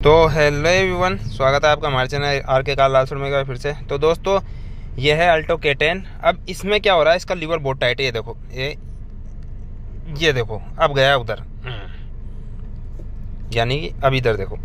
तो hello everyone, स्वागत है आपका हमारे चैनल आर के कार लाल में फिर से। तो दोस्तों ये है अल्टो K10। अब इसमें क्या हो रहा है, इसका लीवर बहुत टाइट है। ये देखो, ये देखो अब गया उधर, यानी कि अब इधर देखो,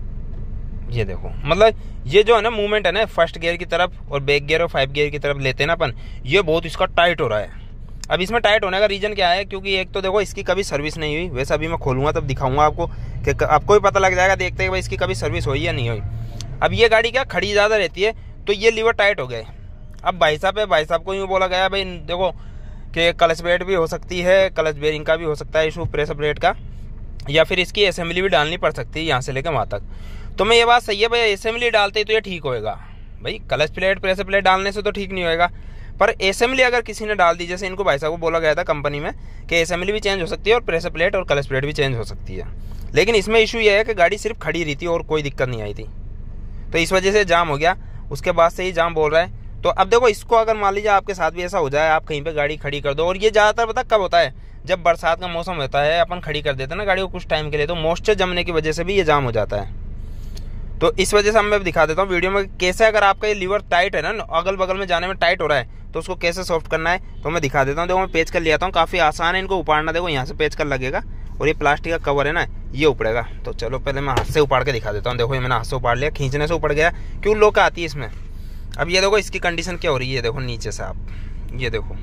ये देखो, मतलब ये जो है ना मूवमेंट है ना फर्स्ट गियर की तरफ और बैक गियर और 5 गियर की तरफ लेते हैं ना अपन, ये बहुत इसका टाइट हो रहा है। अब इसमें टाइट होने का रीज़न क्या है, क्योंकि एक तो देखो इसकी कभी सर्विस नहीं हुई। वैसे अभी मैं खोलूँगा तब दिखाऊंगा आपको कि आपको भी पता लग जाएगा देखते हैं भाई इसकी कभी सर्विस हुई या नहीं हुई। अब ये गाड़ी क्या खड़ी ज़्यादा रहती है तो ये लीवर टाइट हो गए। अब भाई साहब को यूँ बोला गया भाई देखो कि क्लच प्लेट भी हो सकती है, क्लच बेरिंग का भी हो सकता है इशू, प्रेशर प्लेट का, या फिर इसकी असेंबली भी डालनी पड़ सकती है यहाँ से लेकर वहाँ तक। तो मैं ये बात सही है भाई, असेंबली डालते तो ये ठीक होएगा भाई, क्लच प्लेट प्रेशर प्लेट डालने से तो ठीक नहीं होएगा। पर असेंबली अगर किसी ने डाल दी, जैसे इनको भाई साहब को बोला गया था कंपनी में कि असेंबली भी चेंज हो सकती है और प्रेशर प्लेट और क्लच प्लेट भी चेंज हो सकती है, लेकिन इसमें इशू ये है कि गाड़ी सिर्फ खड़ी रही थी और कोई दिक्कत नहीं आई थी, तो इस वजह से जाम हो गया। उसके बाद से ही जाम बोल रहा है। तो अब देखो इसको अगर मान लीजिए आपके साथ भी ऐसा हो जाए, आप कहीं पे गाड़ी खड़ी कर दो, और ये ज़्यादातर पता कब होता है, जब बरसात का मौसम होता है, अपन खड़ी कर देते हैं ना गाड़ी को कुछ टाइम के लिए, तो मॉइस्चर जमने की वजह से भी ये जाम हो जाता है। तो इस वजह से मैं दिखा देता हूँ वीडियो में कैसे, अगर आपका ये लीवर टाइट है ना, अगल बगल में जाने में टाइट हो रहा है, तो उसको कैसे सॉफ्ट करना है तो मैं दिखा देता हूँ। देखो मैं पेच कर लिया हूँ, काफ़ी आसान है इनको उपाड़ना। देखो यहाँ से पेच कर लगेगा और ये प्लास्टिक का कवर है ना, ये उपड़ेगा। तो चलो पहले मैं हाथ से उपाड़ के दिखा देता हूँ। देखो ये मैंने हाथ से उपाड़ लिया, खींचने से उपड़ गया, क्यों लोक आती है इसमें। अब ये देखो इसकी कंडीशन क्या हो रही है, देखो नीचे से आप ये देखो,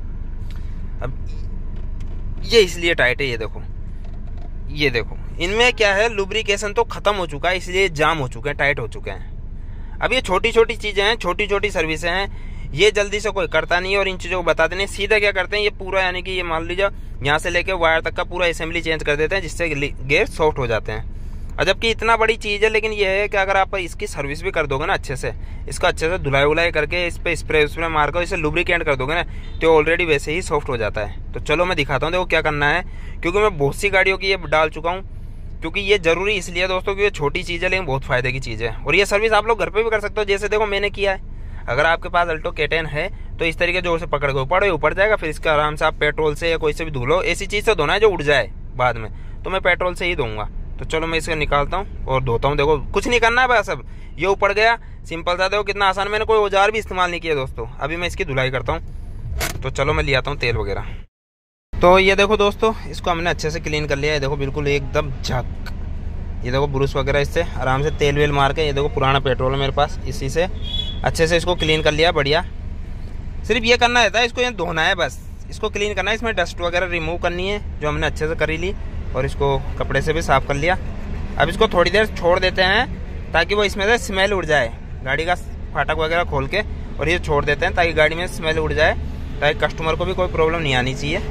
अब ये इसलिए टाइट है, ये देखो इनमें क्या है, लुब्रिकेशन तो खत्म हो चुका है, इसलिए जाम हो चुके हैं, टाइट हो चुके हैं। अब ये छोटी छोटी चीज़ें हैं, छोटी छोटी सर्विसें हैं, ये जल्दी से कोई करता नहीं है और इन चीज़ों को बताते नहीं, सीधा क्या करते हैं ये पूरा, यानी कि ये मान लीजिए यहाँ से लेके वायर तक का पूरा असेंबली चेंज कर देते हैं, जिससे गियर सॉफ्ट हो जाते हैं। और जबकि इतना बड़ी चीज़ है, लेकिन ये है कि अगर आप इसकी सर्विस भी कर दोगे ना अच्छे से, इसका अच्छे से धुलाई उलाई करके इस पर स्प्रे मार कर इसे लुब्रिकेंट कर दोगे ना, तो ऑलरेडी वैसे ही सॉफ्ट हो जाता है। तो चलो मैं दिखाता हूँ देखो क्या करना है, क्योंकि मैं बहुत सी गाड़ियों की ये डाल चुका हूँ। क्योंकि ये जरूरी इसलिए दोस्तों कि ये छोटी चीज़ है लेकिन बहुत फायदे की चीज़ है, और ये सर्विस आप लोग घर पे भी कर सकते हो, जैसे देखो मैंने किया है। अगर आपके पास अल्टो K10 है तो इस तरीके जोर से पकड़ के ऊपर जाएगा, फिर इसका आराम से आप पेट्रोल से या कोई से भी धो लो। ऐसी चीज़ से धोना है जो उड़ जाए बाद में, तो मैं पेट्रोल से ही धोऊंगा। तो चलो मैं इसे निकालता हूँ और धोता हूँ। देखो कुछ नहीं करना है बस, अब ये ऊपर गया, सिंपल था। देखो कितना आसान, मैंने कोई औजार भी इस्तेमाल नहीं किया दोस्तों। अभी मैं इसकी धुलाई करता हूँ, तो चलो मैं ले आता हूँ तेल वगैरह। तो ये देखो दोस्तों, इसको हमने अच्छे से क्लीन कर लिया है, देखो बिल्कुल एकदम झक। ये देखो ब्रश वगैरह इससे आराम से तेल वेल मार के, ये देखो पुराना पेट्रोल है मेरे पास, इसी से अच्छे से इसको क्लीन कर लिया बढ़िया। सिर्फ ये करना रहता है, इसको ये धोना है बस, इसको क्लीन करना है, इसमें डस्ट वगैरह रिमूव करनी है जो हमने अच्छे से करी ली, और इसको कपड़े से भी साफ कर लिया। अब इसको थोड़ी देर छोड़ देते हैं ताकि वो इसमें से स्मेल उड़ जाए, गाड़ी का फाटक वगैरह खोल के, और ये छोड़ देते हैं ताकि गाड़ी में स्मेल उड़ जाए, ताकि कस्टमर को भी कोई प्रॉब्लम नहीं आनी चाहिए।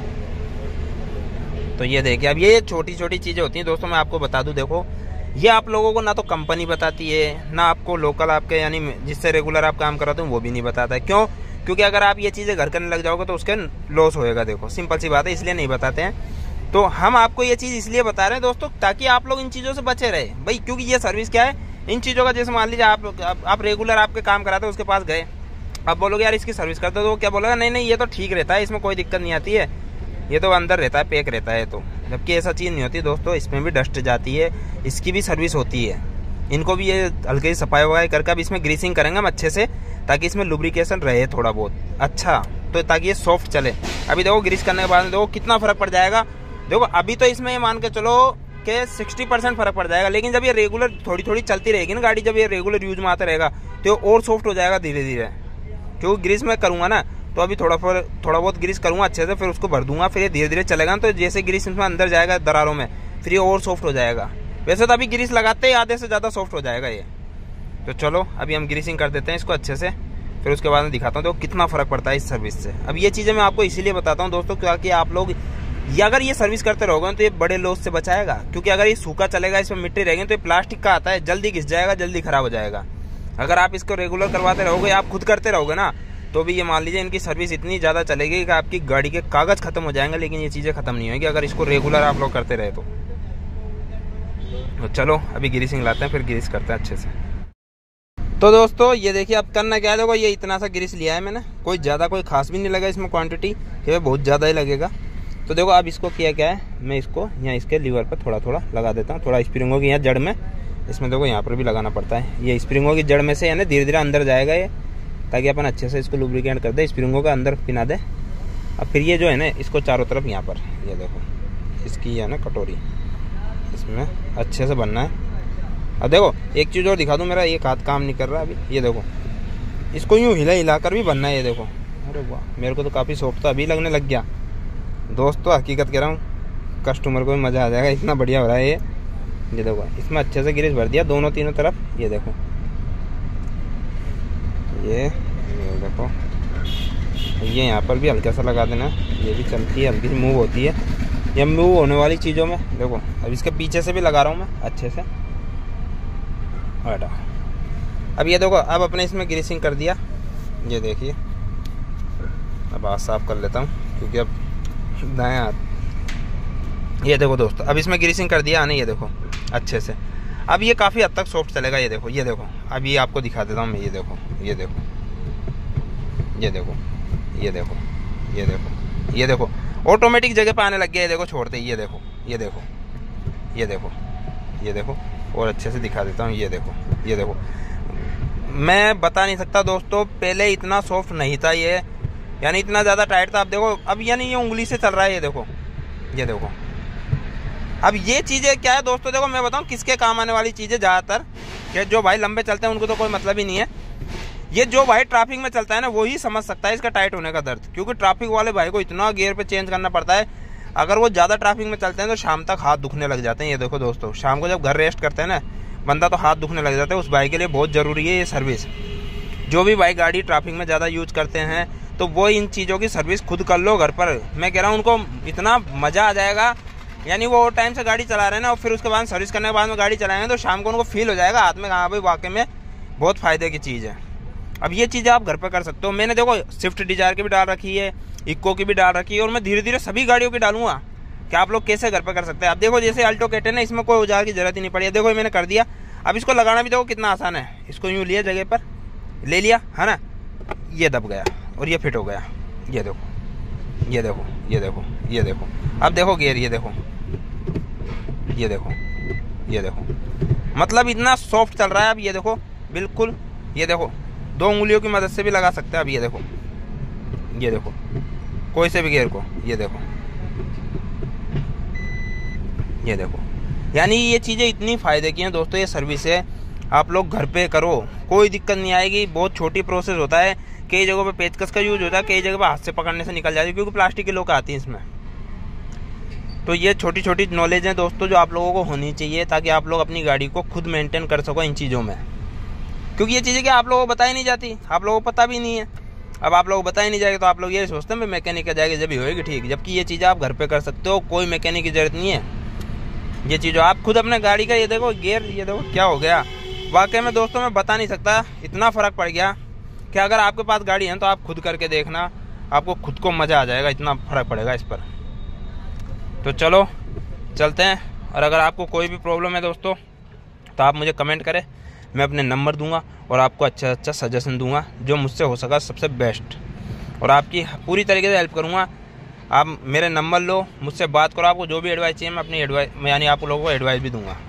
तो ये देखिए, अब ये छोटी छोटी चीज़ें होती हैं दोस्तों, मैं आपको बता दूं। देखो ये आप लोगों को ना तो कंपनी बताती है, ना आपको लोकल आपके यानी जिससे रेगुलर आप काम कराते हो वो भी नहीं बताता है। क्यों? क्योंकि अगर आप ये चीज़ें घर करने लग जाओगे तो उसके लॉस होएगा। देखो सिंपल सी बात है, इसलिए नहीं बताते हैं। तो हम आपको ये चीज़ इसलिए बता रहे हैं दोस्तों, ताकि आप लोग इन चीज़ों से बचे रहे भाई। क्योंकि ये सर्विस क्या है, इन चीज़ों का, जैसे मान लीजिए आप रेगुलर आपके काम कराते हो, उसके पास गए, आप बोलोगे यार इसकी सर्विस करते हो, तो वो क्या बोलेगा, नहीं ये तो ठीक रहता है, इसमें कोई दिक्कत नहीं आती है, ये तो अंदर रहता है, पैक रहता है। तो जबकि ऐसा चीज़ नहीं होती दोस्तों, इसमें भी डस्ट जाती है, इसकी भी सर्विस होती है। इनको भी ये हल्की सफाई वगैरह करके अब इसमें ग्रीसिंग करेंगे हम अच्छे से, ताकि इसमें लुब्रिकेशन रहे थोड़ा बहुत अच्छा, तो ताकि ये सॉफ्ट चले। अभी देखो ग्रीस करने के बाद देखो कितना फ़र्क पड़ जाएगा। देखो अभी तो इसमें ये मान के चलो कि 60% फ़र्क पड़ जाएगा, लेकिन जब ये रेगुलर थोड़ी थोड़ी चलती रहेगी ना गाड़ी, जब ये रेगुलर यूज में आता रहेगा तो और सॉफ्ट हो जाएगा धीरे धीरे। क्योंकि ग्रीस में करूँगा ना, तो अभी थोड़ा बहुत ग्रीस करूँगा अच्छे से, फिर उसको भर दूंगा, फिर ये धीरे धीरे चलेगा। तो जैसे ग्रीस इसमें अंदर जाएगा दरारों में, फिर ये और सॉफ्ट हो जाएगा। वैसे तो अभी ग्रीस लगाते ही आधे से ज़्यादा सॉफ्ट हो जाएगा ये। तो चलो अभी हम ग्रीसिंग कर देते हैं इसको अच्छे से, फिर उसके बाद में दिखाता हूँ तो कितना फ़र्क पड़ता है इस सर्विस से। अब ये चीज़ें मैं आपको इसीलिए बताता हूँ दोस्तों, क्योंकि आप लोग अगर ये सर्विस करते रहोगे तो ये बड़े लॉस से बचाएगा। क्योंकि अगर ये सूखा चलेगा, इसमें मिट्टी रहेगी, तो ये प्लास्टिक का आता है, जल्दी घिस जाएगा, जल्दी खराब हो जाएगा। अगर आप इसको रेगुलर करवाते रहोगे, आप खुद करते रहोगे ना, तो भी ये मान लीजिए इनकी सर्विस इतनी ज़्यादा चलेगी कि आपकी गाड़ी के कागज़ खत्म हो जाएंगे, लेकिन ये चीज़ें खत्म नहीं होंगी अगर इसको रेगुलर आप लोग करते रहे तो। चलो अभी ग्रीसिंग लाते हैं, फिर ग्रीस करते हैं अच्छे से। तो दोस्तों ये देखिए अब करना क्या है, देखो ये इतना सा ग्रीस लिया है मैंने, कोई ज़्यादा कोई खास भी नहीं लगा इसमें क्वांटिटी, ये बहुत ज़्यादा ही लगेगा। तो देखो अब इसको किया क्या है, मैं इसको यहाँ इसके लीवर पर थोड़ा थोड़ा लगा देता हूँ, थोड़ा स्प्रिंगों की यहाँ जड़ में इसमें देखो यहाँ पर भी लगाना पड़ता है। ये स्प्रिंगों की जड़ में से है ना धीरे धीरे अंदर जाएगा ये, ताकि अपन अच्छे से इसको लुब्रिकेट कर दे, स्प्रिंगों का अंदर पिना दे। अब फिर ये जो है ना इसको चारों तरफ यहाँ पर ये देखो इसकी है ना कटोरी, इसमें अच्छे से बनना है। अब देखो एक चीज़ और दिखा दूँ, मेरा एक हाथ काम नहीं कर रहा अभी, ये देखो इसको यूँ हिला कर भी बनना है। ये देखो, अरे वाह मेरे को तो काफ़ी सॉफ्ट था, अभी लगने लग गया दोस्तों। हकीकत कह रहा हूँ, कस्टमर को भी मज़ा आ जाएगा, इतना बढ़िया हो रहा है ये देखो। इसमें अच्छे से ग्रीस भर दिया दोनों तीनों तरफ, ये देखो ये देखो। ये यहाँ पर भी हल्का सा लगा देना, ये भी चलती है, हल्की सी मूव होती है ये मूव होने वाली चीज़ों में। देखो अब इसके पीछे से भी लगा रहा हूँ मैं अच्छे से, हटा। अब ये देखो, अब अपने इसमें ग्रीसिंग कर दिया, ये देखिए। अब हाथ साफ कर लेता हूँ क्योंकि अब दाएं हाथ। ये देखो दोस्तों, अब इसमें ग्रीसिंग कर दिया, आने ये देखो अच्छे से। अब ये काफ़ी हद तक सॉफ्ट चलेगा, ये देखो ये देखो। अब ये आपको दिखा देता हूँ मैं, ये देखो ये देखो ये देखो ये देखो ये देखो ये देखो ऑटोमेटिक जगह पे आने लग गया। ये देखो छोड़ते ही, ये देखो ये देखो ये देखो ये देखो। और अच्छे से दिखा देता हूँ, ये देखो ये देखो। मैं बता नहीं सकता दोस्तों, पहले इतना सॉफ्ट नहीं था ये, यानी इतना ज़्यादा टाइट था। अब देखो अब यानी ये उंगली से चल रहा है, ये देखो ये देखो। अब ये चीज़ें क्या है दोस्तों, देखो मैं बताऊँ किसके काम आने वाली चीज़ें ज़्यादातर, कि जो भाई लंबे चलते हैं उनको तो कोई मतलब ही नहीं है। ये जो भाई ट्रैफिक में चलता है ना वही समझ सकता है इसका टाइट होने का दर्द, क्योंकि ट्रैफिक वाले भाई को इतना गियर पे चेंज करना पड़ता है। अगर वो ज़्यादा ट्रैफिक में चलते हैं तो शाम तक हाथ दुखने लग जाते हैं। ये देखो दोस्तों, शाम को जब घर रेस्ट करते हैं ना बंदा, तो हाथ दुखने लग जाता है। उस भाई के लिए बहुत ज़रूरी है ये सर्विस। जो भी भाई गाड़ी ट्रैफिक में ज़्यादा यूज करते हैं तो वो इन चीज़ों की सर्विस खुद कर लो घर पर। मैं कह रहा हूँ उनको इतना मज़ा आ जाएगा, यानी वो टाइम से गाड़ी चला रहे हैं ना, और फिर उसके बाद सर्विस करने के बाद में गाड़ी चलाएंगे तो शाम को उनको फील हो जाएगा हाथ में, हाँ भाई वाकई में बहुत फ़ायदे की चीज़ है। अब ये चीज़ें आप घर पर कर सकते हो। मैंने देखो स्विफ्ट डिजायर की भी डाल रखी है, इक्को की भी डाल रखी है, और मैं धीरे धीरे सभी गाड़ियों की डालूंगा कि आप लोग कैसे घर पर कर सकते हैं। अब देखो जैसे अल्टो केटन है, इसमें कोई औजार की जरूरत ही नहीं पड़ी है। देखो मैंने कर दिया। अब इसको लगाना भी देखो कितना आसान है। इसको यूँ लिया, जगह पर ले लिया है ना, ये दब गया और ये फिट हो गया। ये देखो ये देखो ये देखो ये देखो। अब देखो गियर, ये देखो ये देखो ये देखो, मतलब इतना सॉफ्ट चल रहा है। अब ये देखो बिल्कुल, ये देखो दो उंगलियों की मदद से भी लगा सकते हैं। अब ये देखो ये देखो कोई से भी गियर को, ये देखो ये देखो। यानी ये चीज़ें इतनी फ़ायदे की हैं दोस्तों, ये सर्विस है आप लोग घर पे करो, कोई दिक्कत नहीं आएगी। बहुत छोटी प्रोसेस होता है, कई जगहों पे पेचकस का यूज होता है, कई जगह पे हाथ से पकड़ने से निकल जाती है क्योंकि प्लास्टिक की लोग आती हैं इसमें। तो ये छोटी छोटी नॉलेज है दोस्तों जो आप लोगों को होनी चाहिए, ताकि आप लोग अपनी गाड़ी को खुद मेंटेन कर सको इन चीज़ों में। क्योंकि ये चीज़ें क्या आप लोगों को बताई नहीं जाती, आप लोगों को पता भी नहीं है। अब आप लोगों को बताई नहीं जाएगी तो आप लोग ये सोचते हैं मैकेनिक का जाएगी जब ही होएगी ठीक, जबकि ये चीज़ें आप घर पे कर सकते हो, कोई मैकेनिक की जरूरत नहीं है। ये चीज़ों आप खुद अपने गाड़ी का, ये देखो गियर, ये देखो क्या हो गया। वाकई में दोस्तों मैं बता नहीं सकता, इतना फ़र्क पड़ गया कि अगर आपके पास गाड़ी है तो आप खुद करके देखना, आपको खुद को मज़ा आ जाएगा, इतना फ़र्क पड़ेगा इस पर। तो चलो चलते हैं, और अगर आपको कोई भी प्रॉब्लम है दोस्तों तो आप मुझे कमेंट करें, मैं अपने नंबर दूंगा और आपको अच्छा अच्छा सजेशन दूंगा जो मुझसे हो सका सबसे बेस्ट, और आपकी पूरी तरीके से हेल्प करूंगा। आप मेरे नंबर लो, मुझसे बात करो, आपको जो भी एडवाइस चाहिए मैं अपनी एडवाइस, यानी आप लोगों को एडवाइस भी दूंगा।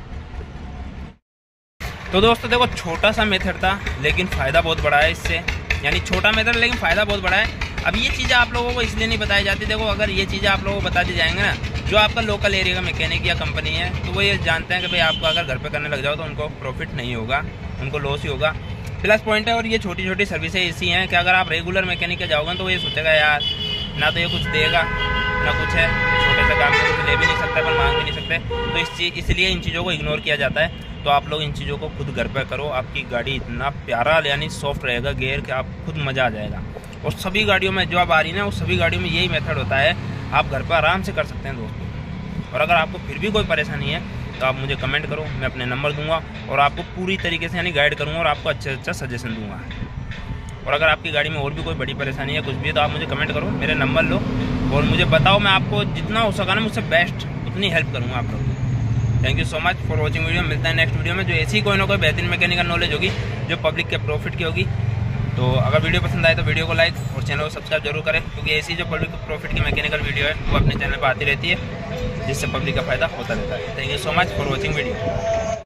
तो दोस्तों देखो छोटा सा मेथड था लेकिन फ़ायदा बहुत बड़ा है इससे, यानी छोटा मेथड लेकिन फ़ायदा बहुत बड़ा है। अब ये चीज़ें आप लोगों को इसलिए नहीं बताई जाती, देखो अगर ये चीज़ें आप लोगों को बता दी जाएंगे ना, जो आपका लोकल एरिया का मैकेनिक या कंपनी है तो वो ये जानते हैं कि भाई आपको अगर घर पे करने लग जाओ तो उनको प्रॉफिट नहीं होगा, उनको लॉस ही होगा। प्लस पॉइंट है। और ये छोटी छोटी सर्विसें ऐसी हैं कि अगर आप रेगुलर मैकेनिक के जाओगे तो ये सोचेगा यार ना तो ये कुछ देगा ना कुछ है, छोटे से काम में कुछ ले भी नहीं सकते पर मांग भी नहीं सकते, तो इसलिए इन चीज़ों को इग्नोर किया जाता है। तो आप लोग इन चीज़ों को खुद घर पर करो, आपकी गाड़ी इतना प्यारा यानी सॉफ्ट रहेगा गियर कि आप खुद मज़ा आ जाएगा। और सभी गाड़ियों में जो आप आ रही ना, उस सभी गाड़ियों में यही मेथड होता है, आप घर पर आराम से कर सकते हैं दोस्तों। और अगर आपको फिर भी कोई परेशानी है तो आप मुझे कमेंट करो, मैं अपने नंबर दूंगा और आपको पूरी तरीके से यानी गाइड करूंगा और आपको अच्छा सजेशन दूंगा। और अगर आपकी गाड़ी में और भी कोई बड़ी परेशानी है कुछ भी है तो आप मुझे कमेंट करो, मेरे नंबर लो और मुझे बताओ, मैं आपको जितना हो सका ना मुझसे बेस्ट उतनी हेल्प करूँगा आप लोग। Thank you so much for watching video. मिलता है नेक्स्ट वीडियो में जो ऐसी कोई ना कोई बेहतरीन मैकेनिकल नॉलेज होगी जो पब्लिक के प्रॉफिट की होगी। तो अगर वीडियो पसंद आए तो वीडियो को लाइक और चैनल को सब्सक्राइब जरूर करें, क्योंकि ऐसी जो पब्लिक प्रॉफिट की मैकेनिकल वीडियो है वो अपने चैनल पर आती रहती है जिससे पब्लिक का फायदा होता रहता है। Thank you so much for watching video.